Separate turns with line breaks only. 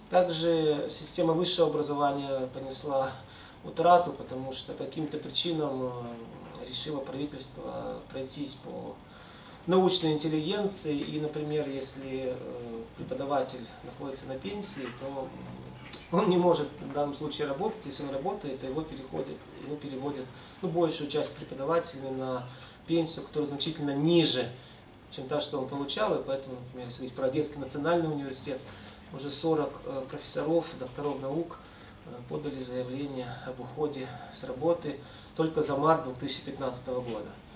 Также система высшего образования понесла утрату, потому что по каким-то причинам решило правительство пройтись по научной интеллигенции. И, например, если преподаватель находится на пенсии, то он не может в данном случае работать. Если он работает, то его переводят большую часть преподавателей на пенсию, которая значительно ниже, чем та, что он получал. И поэтому, например, если говорить про Одесский национальный университет, уже 40 профессоров, докторов наук подали заявление об уходе с работы только за март 2015 года.